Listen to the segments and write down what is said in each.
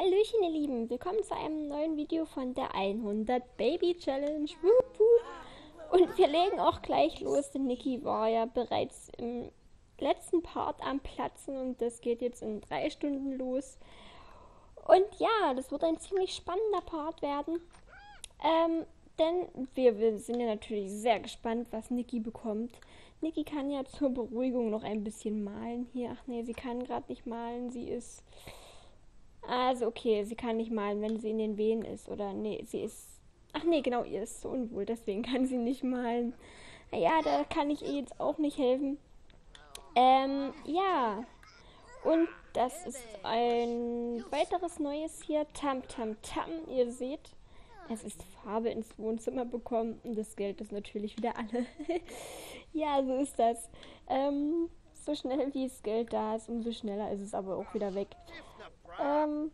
Hallöchen ihr Lieben, willkommen zu einem neuen Video von der 100 Baby Challenge. Wup, wup. Und wir legen auch gleich los, denn Niki war ja bereits im letzten Part am Platzen und das geht jetzt in 3 Stunden los. Und ja, das wird ein ziemlich spannender Part werden, denn wir sind ja natürlich sehr gespannt, was Niki bekommt. Niki kann ja zur Beruhigung noch ein bisschen malen hier. Ach nee, sie kann gerade nicht malen, sie ist... Also okay, sie kann nicht malen, wenn sie in den Wehen ist. Oder nee, sie ist... Ach nee, genau, ihr ist so unwohl, deswegen kann sie nicht malen. Naja, da kann ich ihr jetzt auch nicht helfen. Ja. Und das ist ein weiteres Neues hier. Tam Tam Tam, ihr seht. Es ist Farbe ins Wohnzimmer bekommen. Und das Geld ist natürlich wieder alle. Ja, so ist das. So schnell wie das Geld da ist, umso schneller ist es aber auch wieder weg. Ähm,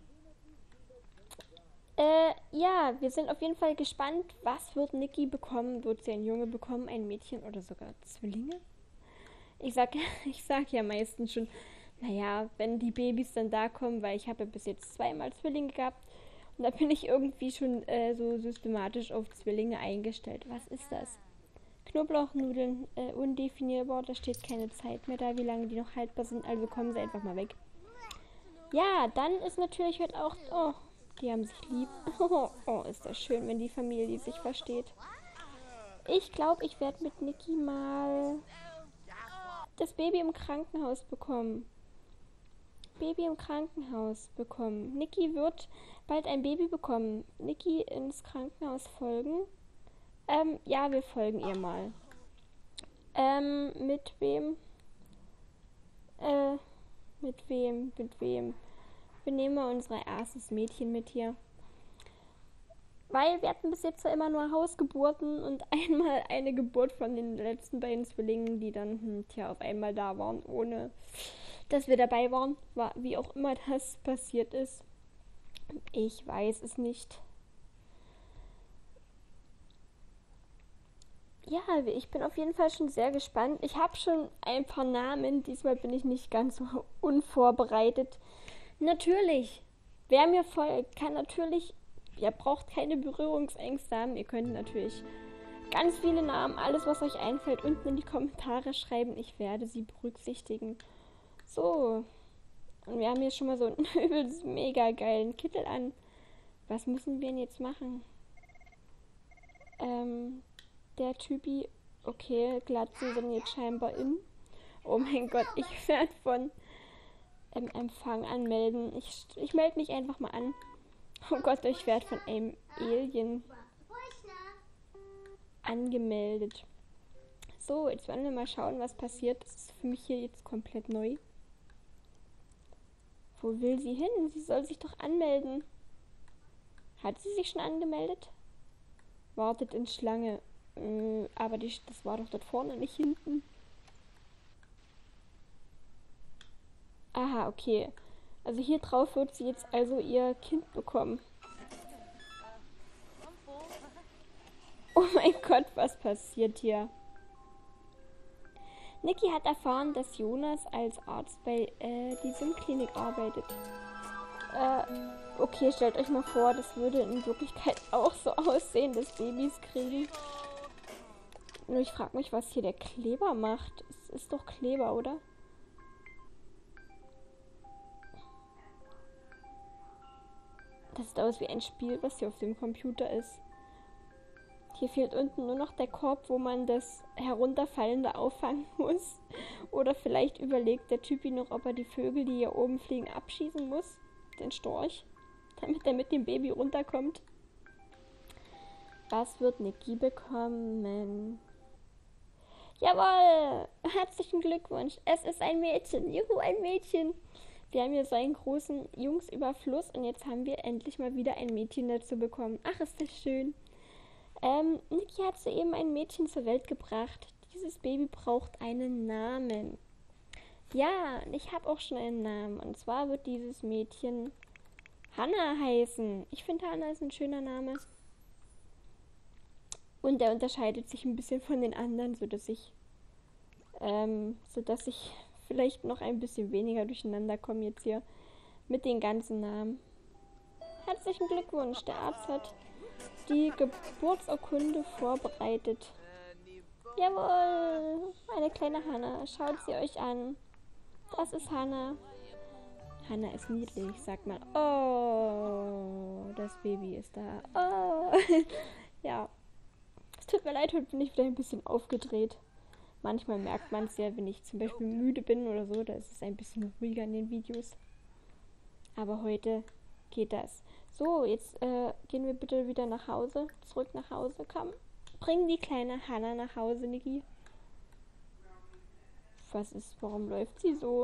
ja, wir sind auf jeden Fall gespannt, was wird Niki bekommen? Wird sie ein Junge bekommen, ein Mädchen oder sogar Zwillinge? Ich sag, ich sag ja meistens schon, naja, wenn die Babys dann da kommen, weil ich habe ja bis jetzt zweimal Zwillinge gehabt und da bin ich irgendwie schon so systematisch auf Zwillinge eingestellt. Was ist das? Knoblauchnudeln, undefinierbar, da steht keine Zeit mehr da, wie lange die noch haltbar sind, also kommen sie einfach mal weg. Ja, dann ist natürlich heute auch... Oh, die haben sich lieb. Oh, ist das schön, wenn die Familie sich versteht. Ich glaube, ich werde mit Niki mal das Baby im Krankenhaus bekommen. Baby im Krankenhaus bekommen. Niki wird bald ein Baby bekommen. Niki ins Krankenhaus folgen. Ja, wir folgen ihr mal. Mit wem? Mit wem? Mit wem? Wir nehmen mal unser erstes Mädchen mit hier. Weil wir hatten bis jetzt ja immer nur Hausgeburten und einmal eine Geburt von den letzten beiden Zwillingen, die dann auf einmal da waren, ohne dass wir dabei waren. Wie auch immer das passiert ist. Ich weiß es nicht. Ja, ich bin auf jeden Fall schon sehr gespannt. Ich habe schon ein paar Namen. Diesmal bin ich nicht ganz so unvorbereitet. Natürlich, wer mir folgt, kann natürlich, ihr braucht keine Berührungsängste haben. Ihr könnt natürlich ganz viele Namen, alles was euch einfällt, unten in die Kommentare schreiben. Ich werde sie berücksichtigen. So, und wir haben hier schon mal so einen übelst mega geilen Kittel an. Was müssen wir denn jetzt machen? Der Typi, okay, Glatzen sind jetzt scheinbar in. Oh mein Gott, ich werde von Empfang anmelden. Ich melde mich einfach mal an. Oh Gott, ich werde von einem Alien angemeldet. So, jetzt wollen wir mal schauen, was passiert. Das ist für mich hier jetzt komplett neu. Wo will sie hin? Sie soll sich doch anmelden. Hat sie sich schon angemeldet? Wartet in Schlange. Aber das war doch dort vorne, nicht hinten. Aha, okay. Also hier drauf wird sie jetzt also ihr Kind bekommen. Oh mein Gott, was passiert hier? Niki hat erfahren, dass Jonas als Arzt bei die Sim-Klinik arbeitet. Okay, stellt euch mal vor, das würde in Wirklichkeit auch so aussehen, dass Babys kriegen. Nur ich frage mich, was hier der Kleber macht. Es ist doch Kleber, oder? Das sieht aus wie ein Spiel, was hier auf dem Computer ist. Hier fehlt unten nur noch der Korb, wo man das Herunterfallende auffangen muss. Oder vielleicht überlegt der Typi noch, ob er die Vögel, die hier oben fliegen, abschießen muss. Den Storch. Damit er mit dem Baby runterkommt. Was wird Niki bekommen? Jawohl! Herzlichen Glückwunsch! Es ist ein Mädchen! Juhu, ein Mädchen! Wir haben hier so einen großen Jungsüberfluss und jetzt haben wir endlich mal wieder ein Mädchen dazu bekommen. Ach, ist das schön. Niki hat soeben ein Mädchen zur Welt gebracht. Dieses Baby braucht einen Namen. Ja, ich habe auch schon einen Namen. Und zwar wird dieses Mädchen Hannah heißen. Ich finde Hannah ist ein schöner Name. Und der unterscheidet sich ein bisschen von den anderen, sodass ich vielleicht noch ein bisschen weniger durcheinander komme jetzt hier mit den ganzen Namen. Herzlichen Glückwunsch, der Arzt hat die Geburtsurkunde vorbereitet. Jawohl, eine kleine Hannah. Schaut sie euch an. Das ist Hannah. Hannah ist niedlich, sagt mal. Oh, das Baby ist da. Oh, ja. Es tut mir leid, heute bin ich wieder ein bisschen aufgedreht. Manchmal merkt man es ja, wenn ich zum Beispiel müde bin oder so, da ist es ein bisschen ruhiger in den Videos. Aber heute geht das. So, jetzt gehen wir bitte wieder nach Hause. Zurück nach Hause. Komm, bring die kleine Hannah nach Hause, Niki. Was ist, warum läuft sie so?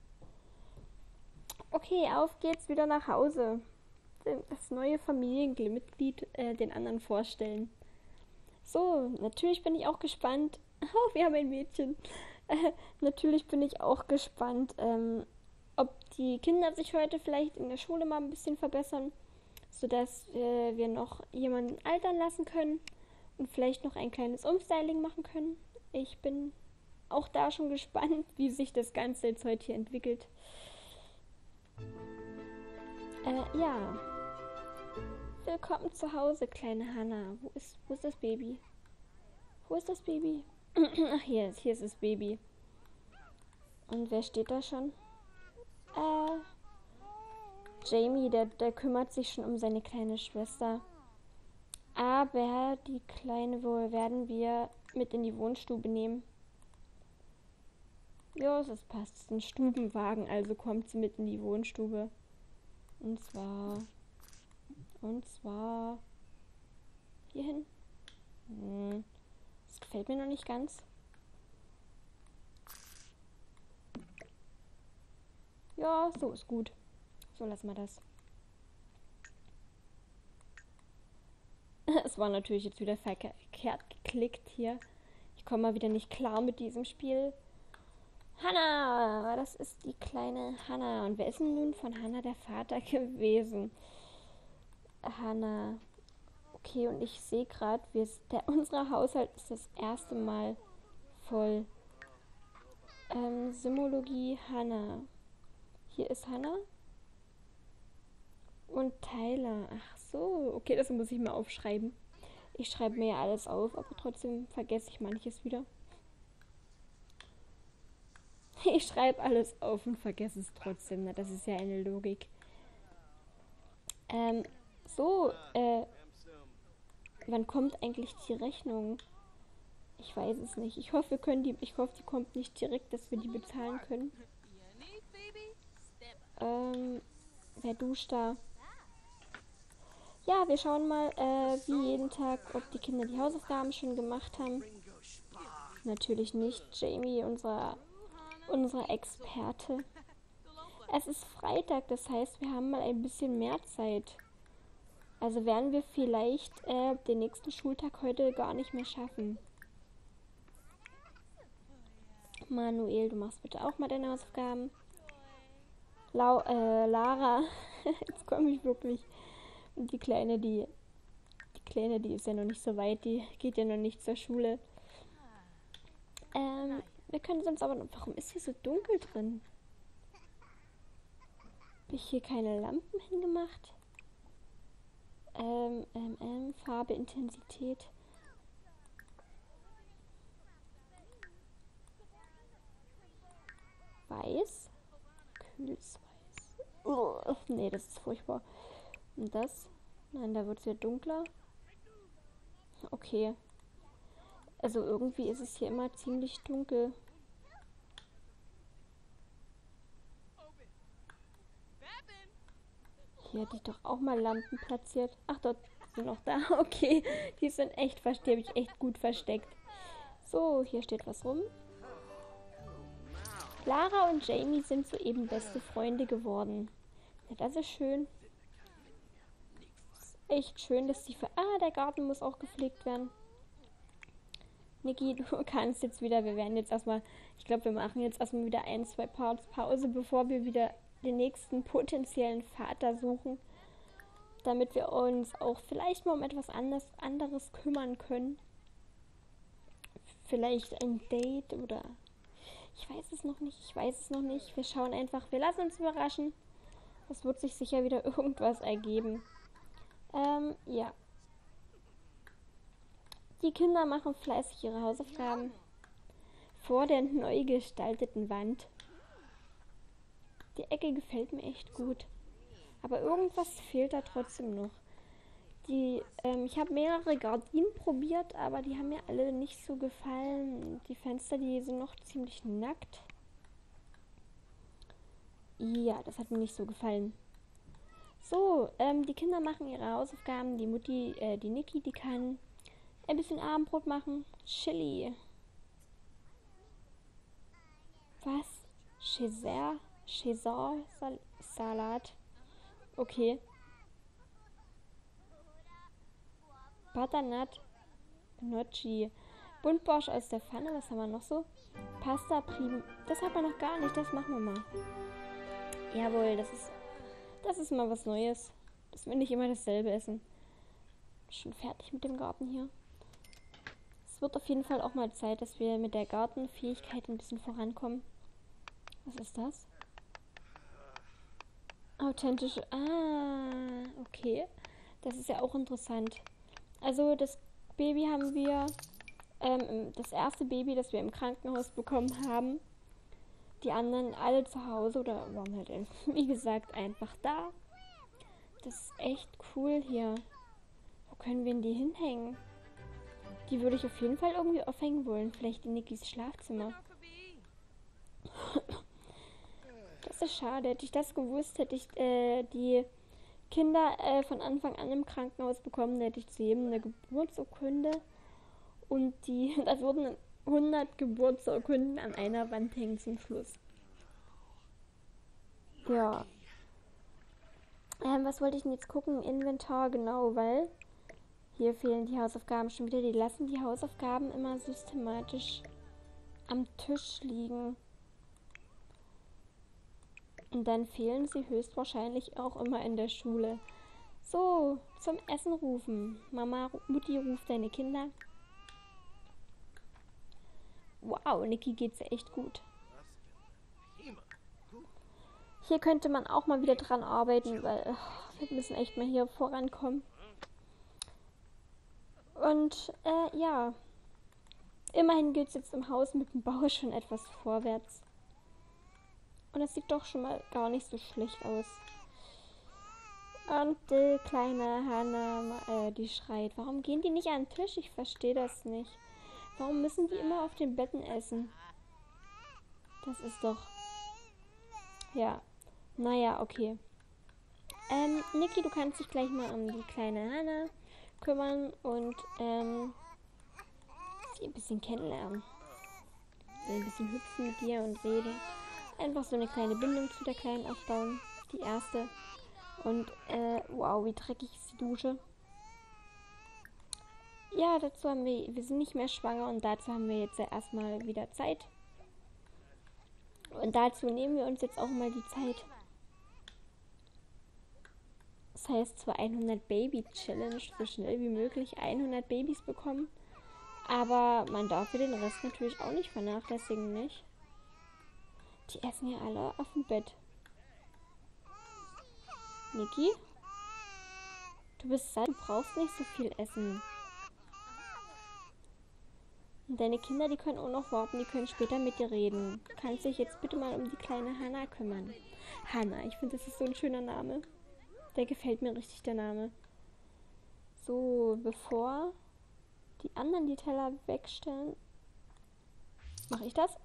Okay, auf geht's wieder nach Hause. Das neue Familienmitglied den anderen vorstellen. So, natürlich bin ich auch gespannt. Oh, wir haben ein Mädchen. Natürlich bin ich auch gespannt, ob die Kinder sich heute vielleicht in der Schule mal ein bisschen verbessern, sodass wir noch jemanden altern lassen können und vielleicht noch ein kleines Umstyling machen können. Ich bin auch da schon gespannt, wie sich das Ganze jetzt heute hier entwickelt. Ja. Willkommen zu Hause, kleine Hannah. Wo ist das Baby? Wo ist das Baby? Ach, hier ist das Baby. Und wer steht da schon? Jamie, der kümmert sich schon um seine kleine Schwester. Aber die Kleine werden wir mit in die Wohnstube nehmen. Ja, das passt. Es ist ein Stubenwagen, also kommt sie mit in die Wohnstube. Und zwar hierhin. Das gefällt mir noch nicht ganz. Ja, so ist gut. So, lassen wir das. Es war natürlich jetzt wieder verkehrt geklickt hier. Ich komme mal wieder nicht klar mit diesem Spiel. Hannah, das ist die kleine Hannah. Und wer ist denn nun von Hannah der Vater gewesen? Hannah. Okay, und ich sehe gerade, unser Haushalt ist das erste Mal voll. Simologie Hannah. Hier ist Hannah. Und Tyler. Ach so, okay, das muss ich mir aufschreiben. Ich schreibe mir ja alles auf, aber trotzdem vergesse ich manches wieder. Ich schreibe alles auf und vergesse es trotzdem. Na, das ist ja eine Logik. Wann kommt eigentlich die Rechnung? Ich weiß es nicht. Ich hoffe, die kommt nicht direkt, dass wir die bezahlen können. Wer duscht da? Ja, wir schauen mal, wie jeden Tag, ob die Kinder die Hausaufgaben schon gemacht haben. Natürlich nicht. Jamie, unser Experte. Es ist Freitag, das heißt, wir haben mal ein bisschen mehr Zeit. Also werden wir vielleicht den nächsten Schultag heute gar nicht mehr schaffen. Manuel, du machst bitte auch mal deine Hausaufgaben. Lara, jetzt komme ich wirklich. Und die Kleine, die ist ja noch nicht so weit, die geht ja noch nicht zur Schule. Wir können sonst aber... Warum ist hier so dunkel drin? Habe ich hier keine Lampen hingemacht? Farbe, Intensität. Weiß. Kühles Weiß. Nee, das ist furchtbar. Und das? Nein, da wird es ja dunkler. Okay. Also irgendwie ist es hier immer ziemlich dunkel. Hier hatte ich doch auch mal Lampen platziert. Ach, dort sind noch da. Okay, die sind echt die habe ich echt gut versteckt. So, hier steht was rum. Lara und Jamie sind soeben beste Freunde geworden. Ja, das ist schön. Ist echt schön, dass die... der Garten muss auch gepflegt werden. Niki, du kannst jetzt wieder... Wir werden jetzt erstmal... Ich glaube, wir machen jetzt erstmal wieder 1-2 Parts Pause, bevor wir wieder den nächsten potenziellen Vater suchen. Damit wir uns auch vielleicht mal um etwas anderes kümmern können. Vielleicht ein Date oder... Ich weiß es noch nicht. Wir schauen einfach. Wir lassen uns überraschen, Es wird sich sicher wieder irgendwas ergeben. Ja. Die Kinder machen fleißig ihre Hausaufgaben vor der neu gestalteten Wand. Die Ecke gefällt mir echt gut. Aber irgendwas fehlt da trotzdem noch. Ich habe mehrere Gardinen probiert, aber die haben mir alle nicht so gefallen. Die Fenster, die sind noch ziemlich nackt. Ja, das hat mir nicht so gefallen. So, die Kinder machen ihre Hausaufgaben. Die Niki, die kann ein bisschen Abendbrot machen. Chili. Was? Salat. Okay. Butternut. Gnocchi. Buntborsch aus der Pfanne. Was haben wir noch so? Pasta Prim. Das hat man noch gar nicht. Das machen wir mal. Jawohl, das ist mal was Neues. Dass wir nicht immer dasselbe essen. Schon fertig mit dem Garten hier. Es wird auf jeden Fall auch mal Zeit, dass wir mit der Gartenfähigkeit ein bisschen vorankommen. Was ist das? Authentische. Ah, okay. Das ist ja auch interessant. Also das Baby haben wir, das erste Baby, das wir im Krankenhaus bekommen haben. Die anderen alle zu Hause oder waren halt, wie gesagt, einfach da. Das ist echt cool hier. Wo können wir denn die hinhängen? Die würde ich auf jeden Fall irgendwie aufhängen wollen. Vielleicht in Nikis Schlafzimmer. Das ist schade. Hätte ich das gewusst, hätte ich die Kinder von Anfang an im Krankenhaus bekommen, hätte ich zu jedem eine Geburtsurkunde. Und da wurden 100 Geburtsurkunden an einer Wand hängen zum Schluss. Ja. Was wollte ich denn jetzt gucken? Inventar, genau, weil hier fehlen die Hausaufgaben schon wieder. Die lassen die Hausaufgaben immer systematisch am Tisch liegen. Und dann fehlen sie höchstwahrscheinlich auch immer in der Schule. So, zum Essen rufen. Mutti ruft deine Kinder. Wow, Niki geht's ja echt gut. Hier könnte man auch mal wieder dran arbeiten, weil wir müssen echt mal hier vorankommen. Und ja, immerhin geht es jetzt im Haus mit dem Bau schon etwas vorwärts. Und das sieht doch schon mal gar nicht so schlecht aus. Und die kleine Hannah, die schreit. Warum gehen die nicht an den Tisch? Ich verstehe das nicht. Warum müssen die immer auf den Betten essen? Das ist doch... Ja. Naja, okay. Niki, du kannst dich gleich mal um die kleine Hannah kümmern und sie ein bisschen kennenlernen. Ein bisschen hüpfen mit dir und reden. Einfach so eine kleine Bindung zu der Kleinen aufbauen. Die erste. Und, wow, wie dreckig ist die Dusche. Ja, dazu haben wir sind nicht mehr schwanger und dazu haben wir jetzt ja erstmal wieder Zeit. Und dazu nehmen wir uns jetzt auch mal die Zeit. Das heißt zwar 100 Baby Challenge, so schnell wie möglich 100 Babys bekommen. Aber man darf für den Rest natürlich auch nicht vernachlässigen, nicht? Die essen ja alle auf dem Bett. Niki? Du bist satt, du brauchst nicht so viel essen. Und deine Kinder, die können auch noch warten, die können später mit dir reden. Du kannst dich jetzt bitte mal um die kleine Hannah kümmern. Hannah, ich finde, das ist so ein schöner Name. Der gefällt mir richtig, der Name. So, bevor die anderen die Teller wegstellen, mache ich das.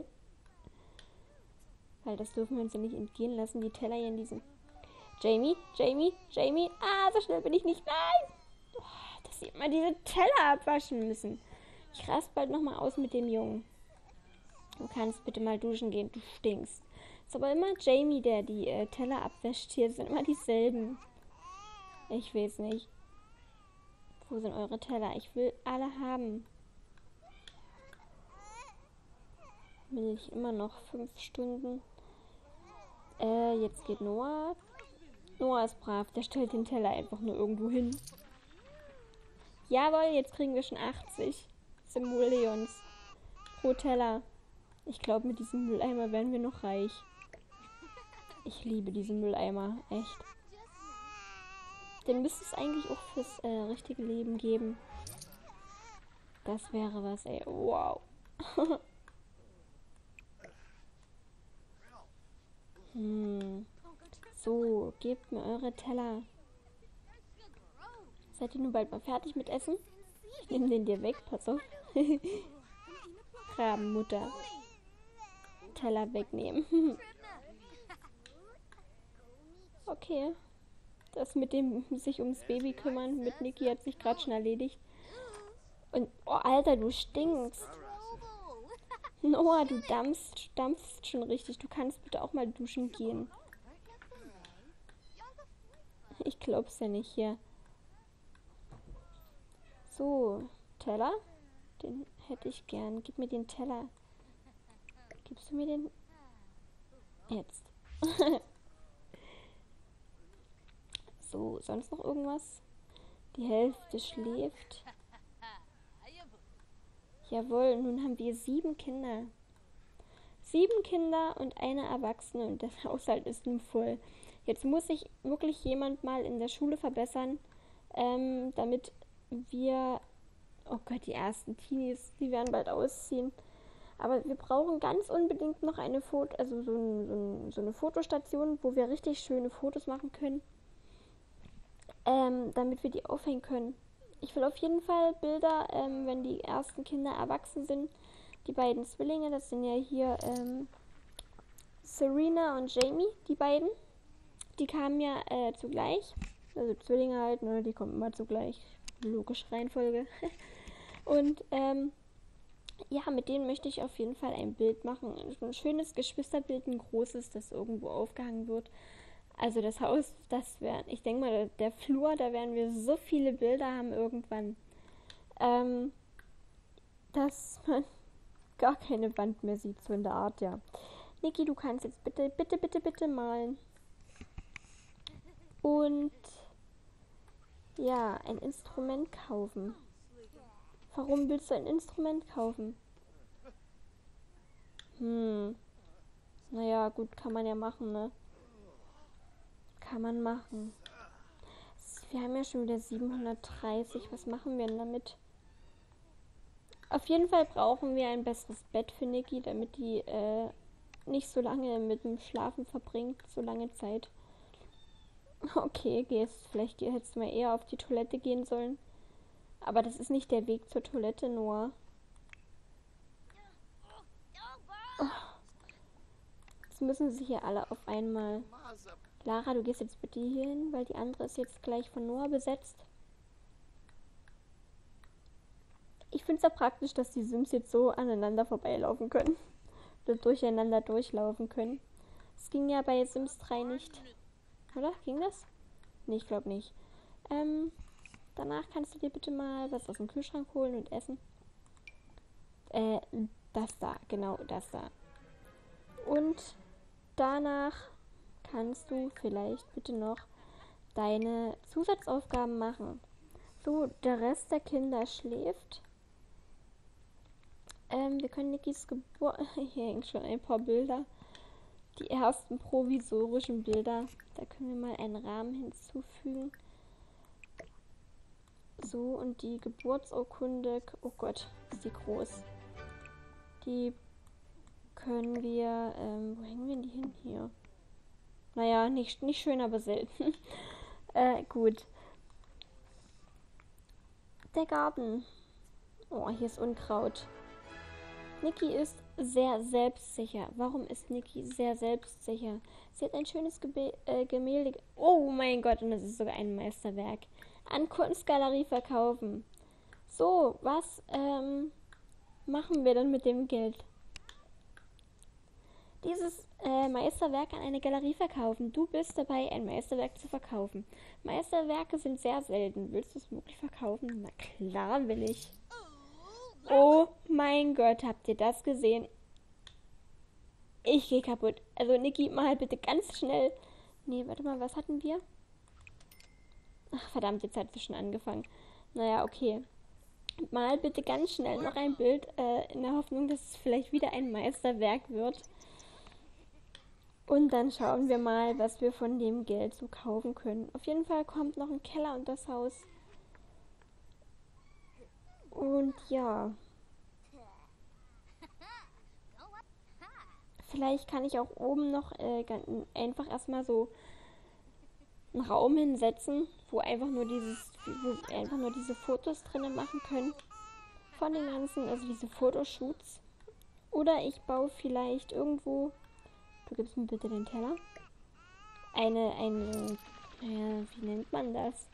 Weil das dürfen wir uns ja nicht entgehen lassen, die Teller hier in diesem... Jamie. Ah, so schnell bin ich nicht. Nein! Oh, dass sie immer diese Teller abwaschen müssen. Ich raste bald nochmal aus mit dem Jungen. Du kannst bitte mal duschen gehen, du stinkst. Ist aber immer Jamie, der die Teller abwäscht. Hier sind immer dieselben. Ich weiß nicht. Wo sind eure Teller? Ich will alle haben. Milch immer noch 5 Stunden. Jetzt geht Noah. Noah ist brav. Der stellt den Teller einfach nur irgendwo hin. Jawohl, jetzt kriegen wir schon 80 Simoleons pro Teller. Ich glaube, mit diesem Mülleimer werden wir noch reich. Ich liebe diesen Mülleimer, echt. Den müsste es eigentlich auch fürs richtige Leben geben. Das wäre was, ey. Wow. So, gebt mir eure Teller. Seid ihr nun bald mal fertig mit Essen? Ich nehme den dir weg, pass auf. Rabenmutter. Teller wegnehmen. Okay. Das mit dem sich ums Baby kümmern mit Niki hat sich gerade schon erledigt. Und, oh Alter, du stinkst. Noah, du dampfst schon richtig. Du kannst bitte auch mal duschen gehen. Ich glaub's ja nicht hier. So, Teller? Den hätte ich gern. Gib mir den Teller. Gibst du mir den? Jetzt. So, sonst noch irgendwas? Die Hälfte schläft. Jawohl, nun haben wir 7 Kinder. 7 Kinder und eine Erwachsene und der Haushalt ist nun voll. Jetzt muss sich wirklich jemand mal in der Schule verbessern, damit wir... Oh Gott, die ersten Teenies, die werden bald ausziehen. Aber wir brauchen ganz unbedingt noch eine so eine Fotostation, wo wir richtig schöne Fotos machen können, damit wir die aufhängen können. Ich will auf jeden Fall Bilder, wenn die ersten Kinder erwachsen sind. Die beiden Zwillinge, das sind ja hier Serena und Jamie, die beiden. Die kamen ja zugleich. Also Zwillinge halt, ne, die kommen immer zugleich. Logische Reihenfolge. Und ja, mit denen möchte ich auf jeden Fall ein Bild machen. Ein schönes Geschwisterbild, ein großes, das irgendwo aufgehangen wird. Also das Haus, das wäre, ich denke mal, der Flur, da werden wir so viele Bilder haben irgendwann, dass man gar keine Wand mehr sieht, so in der Art, ja. Niki, du kannst jetzt bitte malen. Und ja, ein Instrument kaufen. Warum willst du ein Instrument kaufen? Naja, gut, kann man ja machen, ne? Kann man machen. Wir haben ja schon wieder 730. Was machen wir denn damit? Auf jeden Fall brauchen wir ein besseres Bett für Niki, damit die nicht so lange mit dem Schlafen verbringt, so lange Zeit. Okay, vielleicht hättest du mal eher auf die Toilette gehen sollen. Aber das ist nicht der Weg zur Toilette, Noah. Oh. Jetzt müssen sie hier alle auf einmal. Lara, du gehst jetzt bitte hier hin, weil die andere ist jetzt gleich von Noah besetzt. Ich finde es ja praktisch, dass die Sims jetzt so aneinander vorbeilaufen können. Oder durcheinander durchlaufen können. Das ging ja bei Sims 3 nicht. Oder? Ging das? Nee, ich glaube nicht. Danach kannst du dir bitte mal was aus dem Kühlschrank holen und essen. Das da. Genau, das da. Und danach kannst du vielleicht bitte noch deine Zusatzaufgaben machen. So, der Rest der Kinder schläft. Wir können Nikis Geburt... Hier hängen schon ein paar Bilder. Die ersten provisorischen Bilder. Da können wir mal einen Rahmen hinzufügen. So, und die Geburtsurkunde... Oh Gott, ist die groß. Die können wir... wo hängen wir die hin? Hier. Naja, nicht schön, aber selten. Gut. Der Garten. Oh, hier ist Unkraut. Niki ist sehr selbstsicher. Warum ist Niki sehr selbstsicher? Sie hat ein schönes Gemälde. Oh mein Gott, und das ist sogar ein Meisterwerk. An Kunstgalerie verkaufen. So, was machen wir dann mit dem Geld? Dieses Meisterwerk an eine Galerie verkaufen. Du bist dabei, ein Meisterwerk zu verkaufen. Meisterwerke sind sehr selten. Willst du es wirklich verkaufen? Na klar will ich. Oh mein Gott, habt ihr das gesehen? Ich gehe kaputt. Also Niki, mal bitte ganz schnell. Nee, warte mal, was hatten wir? Ach verdammt, jetzt hat sie schon angefangen. Naja, okay. Mal bitte ganz schnell noch ein Bild in der Hoffnung, dass es vielleicht wieder ein Meisterwerk wird. Und dann schauen wir mal, was wir von dem Geld so kaufen können. Auf jeden Fall kommt noch ein Keller und das Haus. Und ja, vielleicht kann ich auch oben noch einfach erstmal so einen Raum hinsetzen, wo einfach nur diese Fotos drinnen machen können. Von den ganzen, also diese Fotoshoots. Oder ich baue vielleicht irgendwo, du gibst mir bitte den Teller, wie nennt man das?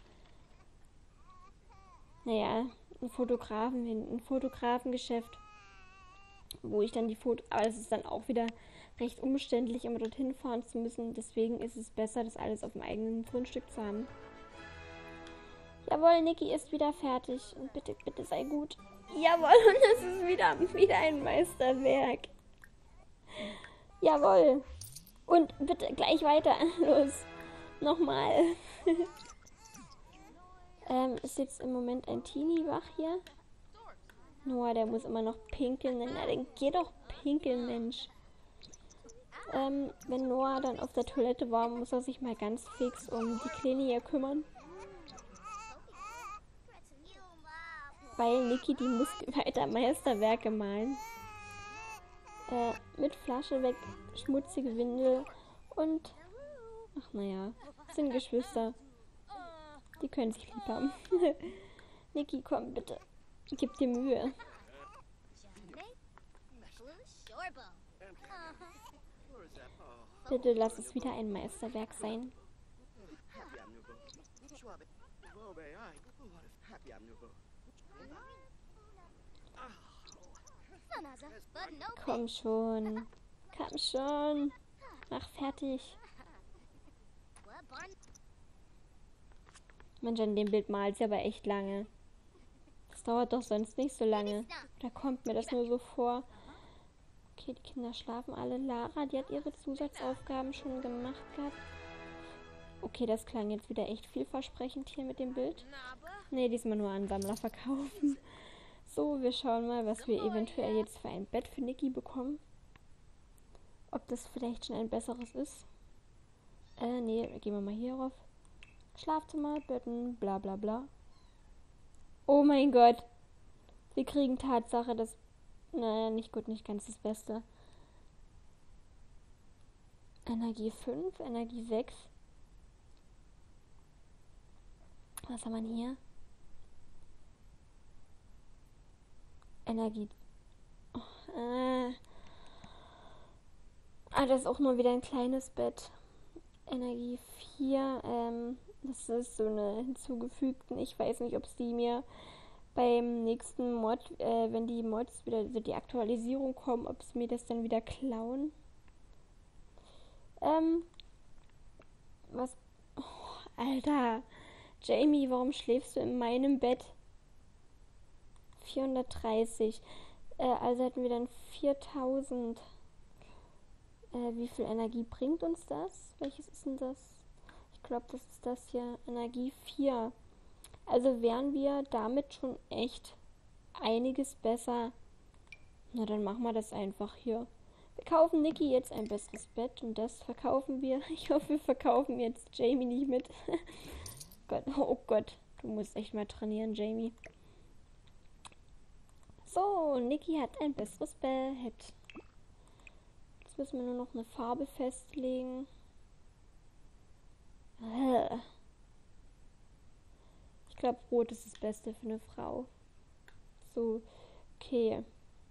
Naja, ein Fotografengeschäft, wo ich dann die Fotos, aber das ist dann auch wieder recht umständlich, immer dorthin fahren zu müssen. Deswegen ist es besser, das alles auf dem eigenen Grundstück zu haben. Jawohl, Niki ist wieder fertig. Und bitte, bitte sei gut. Jawohl, und es ist wieder ein Meisterwerk. Jawohl. Und bitte gleich weiter. Los. Nochmal. Ist jetzt im Moment ein Teenie wach hier? Noah, der muss immer noch pinkeln. Na, dann geh doch pinkeln, Mensch. Wenn Noah dann auf der Toilette war, muss er sich mal ganz fix um die Kleine hier kümmern. Weil Niki, die muss weiter Meisterwerke malen. Mit Flasche weg, schmutzige Windel und... Ach naja, sind Geschwister. Die können sich lieb haben. Niki, komm bitte. Gib dir Mühe. Bitte lass es wieder ein Meisterwerk sein. Komm schon. Komm schon. Mach fertig. Mensch, an dem Bild malt sie aber echt lange. Das dauert doch sonst nicht so lange. Da kommt mir das nur so vor. Okay, die Kinder schlafen alle. Lara, die hat ihre Zusatzaufgaben schon gemacht gehabt. Okay, das klang jetzt wieder echt vielversprechend hier mit dem Bild. Nee, diesmal nur an Sammler verkaufen. So, wir schauen mal, was wir eventuell jetzt für ein Bett für Niki bekommen. Ob das vielleicht schon ein besseres ist. Nee, gehen wir mal hier rauf. Schlafzimmer, Betten, bla bla bla. Oh mein Gott. Wir kriegen Tatsache das... Naja, nicht gut, nicht ganz das Beste. Energie 5, Energie 6. Was haben wir hier? Energie... das ist auch nur wieder ein kleines Bett. Energie 4, das ist so eine hinzugefügten. Ich weiß nicht, ob es die mir beim nächsten Mod, wenn die Mods wieder, also die Aktualisierung kommen, ob es mir das dann wieder klauen. Was? Oh, Alter. Jamie, warum schläfst du in meinem Bett? 430. Also hätten wir dann 4000. Wie viel Energie bringt uns das? Welches ist denn das? Ich glaube, das ist das hier. Energie 4. Also wären wir damit schon echt einiges besser. Na, dann machen wir das einfach hier. Wir kaufen Niki jetzt ein besseres Bett und das verkaufen wir. Ich hoffe, wir verkaufen jetzt Jamie nicht mit. Gott, oh Gott, du musst echt mal trainieren, Jamie. So, Niki hat ein besseres Bett. Jetzt müssen wir nur noch eine Farbe festlegen. Ich glaube, Rot ist das Beste für eine Frau. So, okay.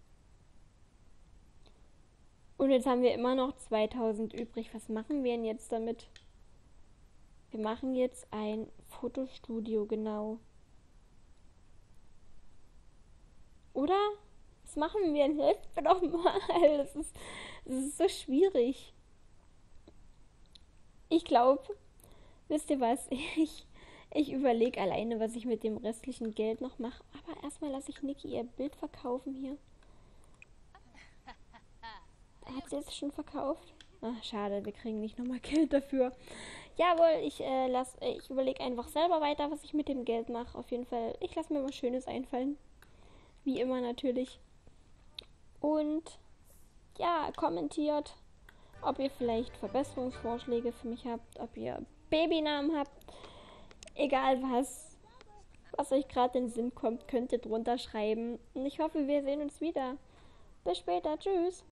Und jetzt haben wir immer noch 2000 übrig. Was machen wir denn jetzt damit? Wir machen jetzt ein Fotostudio, genau. Oder? Was machen wir denn? Helft mir doch mal. Das ist so schwierig. Ich glaube, wisst ihr was? Ich überlege alleine, was ich mit dem restlichen Geld noch mache. Aber erstmal lasse ich Niki ihr Bild verkaufen hier. Hat sie es schon verkauft? Ach, schade, wir kriegen nicht nochmal Geld dafür. Jawohl, ich überlege einfach selber weiter, was ich mit dem Geld mache. Auf jeden Fall, ich lasse mir was Schönes einfallen. Wie immer natürlich. Und ja, kommentiert, ob ihr vielleicht Verbesserungsvorschläge für mich habt, ob ihr Babynamen habt. Egal was euch gerade in den Sinn kommt, könnt ihr drunter schreiben. Und ich hoffe, wir sehen uns wieder. Bis später. Tschüss.